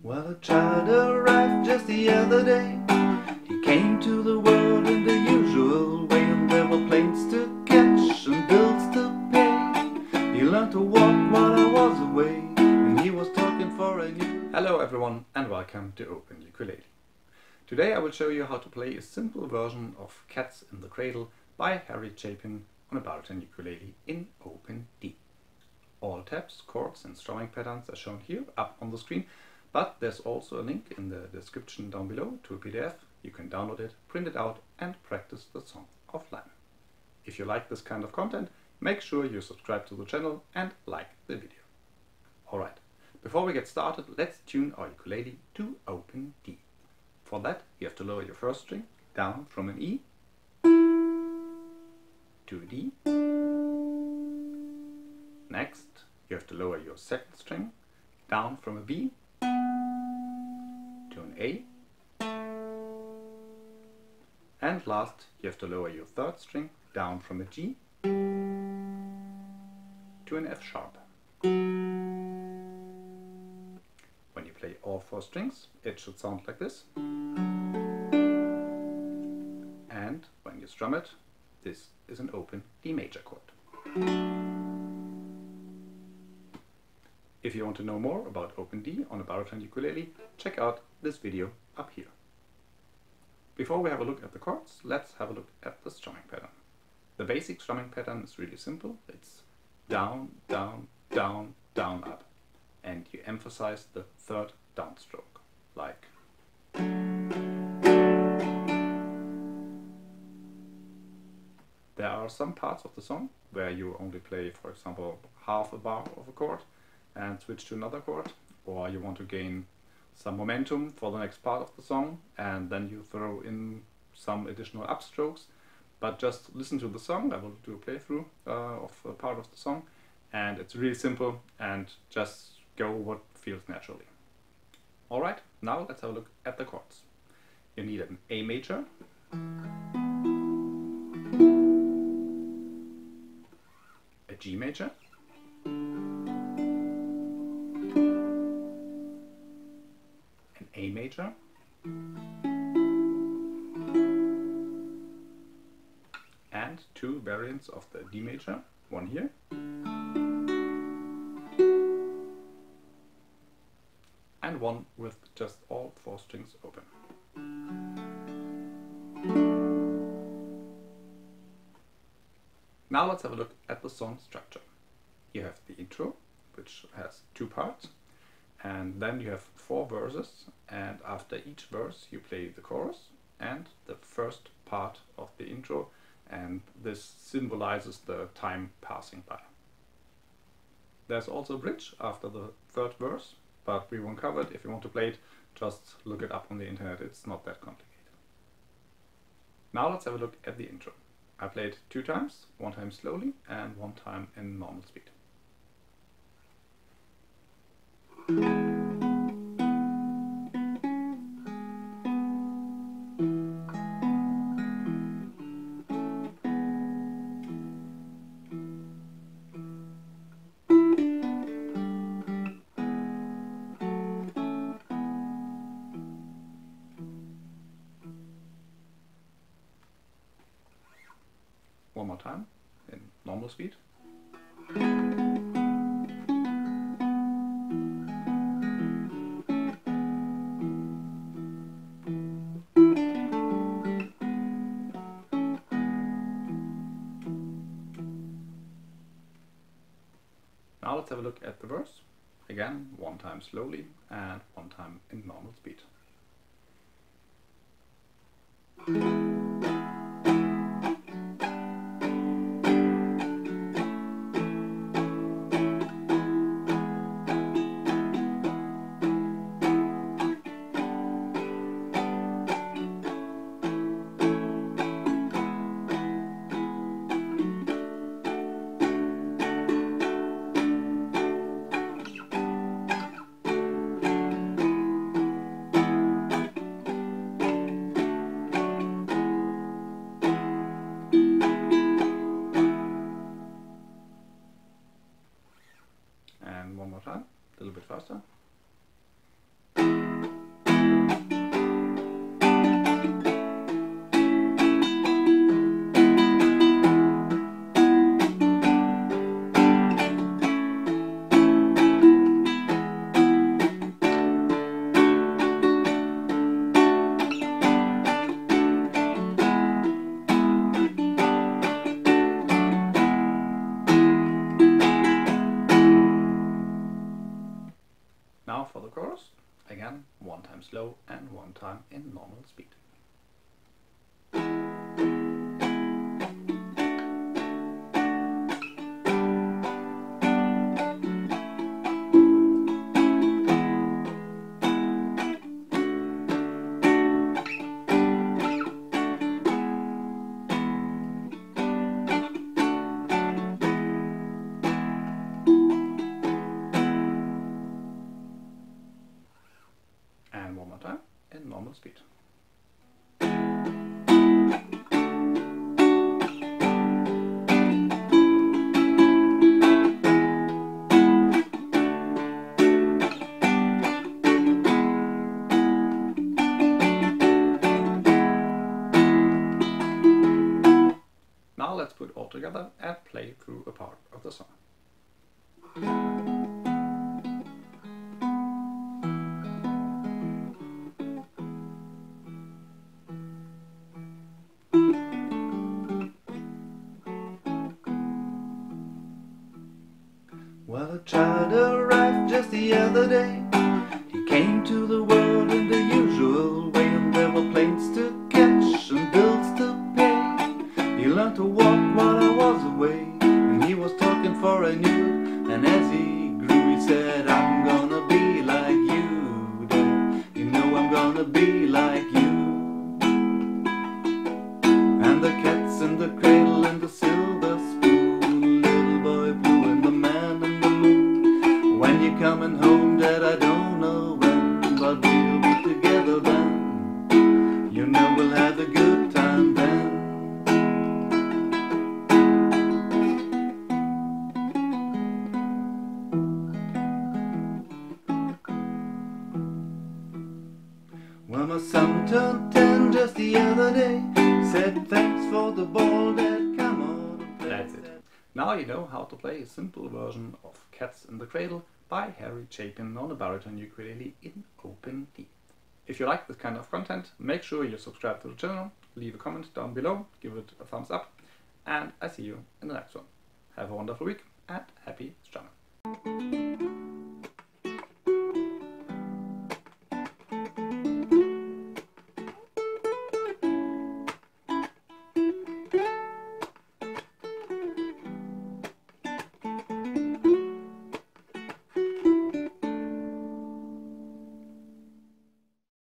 Well, a child arrived just the other day. He came to the world in the usual way, and there were planes to catch and bills to pay. He learned to walk while I was away, and he was talking for a new... Hello everyone, and welcome to Open Ukulele. Today I will show you how to play a simple version of Cats in the Cradle by Harry Chapin on a baritone ukulele in Open D. All tabs, chords and strumming patterns are shown here up on the screen, but there's also a link in the description down below to a PDF. You can download it, print it out and practice the song offline. If you like this kind of content, make sure you subscribe to the channel and like the video. Alright, before we get started, let's tune our ukulele to Open D. For that, you have to lower your first string down from an E to a D. Next, you have to lower your second string down from a B to an A. And last, you have to lower your third string down from a G to an F sharp. When you play all four strings, it should sound like this. And when you strum it, this is an open D major chord. If you want to know more about Open D on a baritone ukulele, check out this video up here. Before we have a look at the chords, let's have a look at the strumming pattern. The basic strumming pattern is really simple. It's down, down, down, down, up. And you emphasize the third downstroke, like. There are some parts of the song where you only play, for example, half a bar of a chord and switch to another chord, or you want to gain some momentum for the next part of the song and then you throw in some additional upstrokes. But just listen to the song. I will do a playthrough of a part of the song, and it's really simple and just go what feels naturally. Alright, now let's have a look at the chords. You need an A major, a G major, an A major, and two variants of the D major, one here and one with just all four strings open. Now let's have a look at the song structure. You have the intro, which has two parts, and then you have four verses, and after each verse you play the chorus and the first part of the intro, and this symbolizes the time passing by. There's also a bridge after the third verse, but we won't cover it. If you want to play it, just look it up on the internet. It's not that complicated. Now let's have a look at the intro. I play it 2 times, one time slowly and one time in normal speed. One more time in normal speed. Now let's have a look at the verse. Again, one time slowly and one time in normal speed. chorus. Again, one time slow and one time in normal speed. And one more time in normal speed. Now let's put all together and play through a part of the song. Well, a child arrived just the other day. He came to the world in the usual way, and there were planes to catch and bills to pay. He learned to walk while I was away, and he was talking for I knew. And as he grew, he said, I'm gonna be like you, Dad. You know I'm gonna be like you. And the cat's in the cradle and the silver spoon, little boy blue and the man in the moon. When you're coming home, Dad, I don't know when, but we'll be together then. You know we'll have a good time then. Well, my son turned 10 just the other day. Said thanks for the ball, Dad, come on and play. That's it. Now you know how to play a simple version of Cats in the Cradle by Harry Chapin on a baritone ukulele in open D. If you like this kind of content, make sure you subscribe to the channel, leave a comment down below, give it a thumbs up, and I see you in the next one. Have a wonderful week and happy strumming.